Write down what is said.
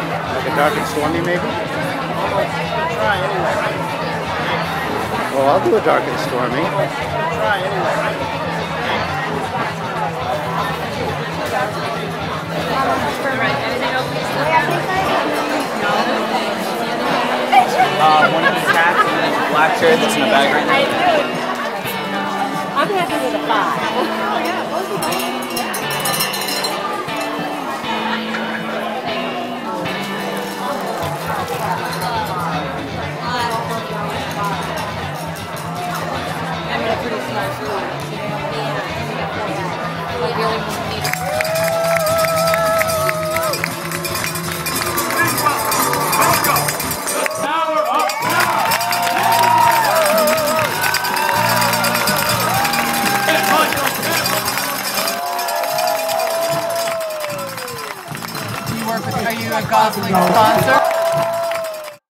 Like a dark and stormy, maybe? Try anyway. Well, I'll do a dark and stormy. Try anyway. One of the cats and then black cherry that's in the bag right now. I'm happy with a 5. I mean, a pretty small food. I really need it. Are you a Gosling sponsor?